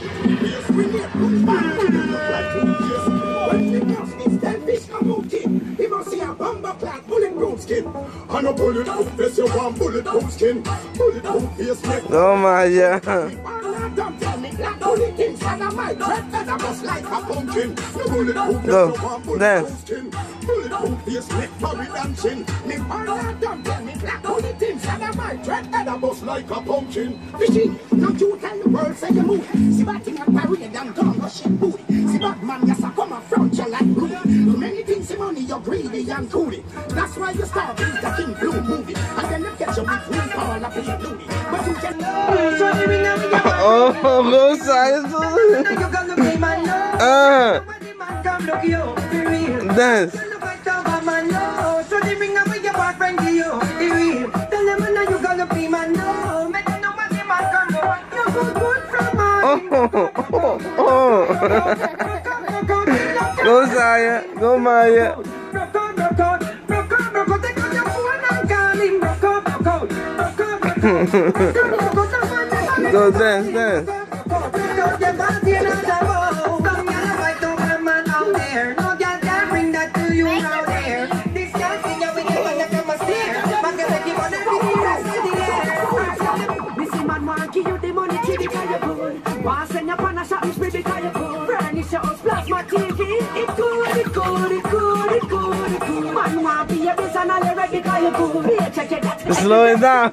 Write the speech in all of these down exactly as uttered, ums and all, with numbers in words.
Yes, we need good man. When the girls is ten fish come out in, he must see a bomber clad bulletproof skin. And a bulletproof face, you want bulletproof skin. Bulletproof face, make. Oh my yeah. Don't tell me black only things and I might dread that I must like a pumpkin. The bulletproof face, Go. you want bulletproof skin. Bulletproof face, make for it dancing. Me partner don't tell me black only things and I might dread that I must like a pumpkin. Fishing, don't you tell the world say you move. See batting and parade and don't go shit booty. See Batman, yes I come up front you like Rudy. Too many things in money you're greedy and coolly. That's why you start with the King Blue movie. And then you catch you with free all up in your bluey. But you can Oh, go science. Uh. Dance. Oh, oh, oh. Go Saya, go Maya. Go dance, dance. Slow it down.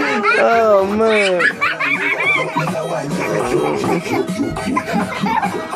Oh man.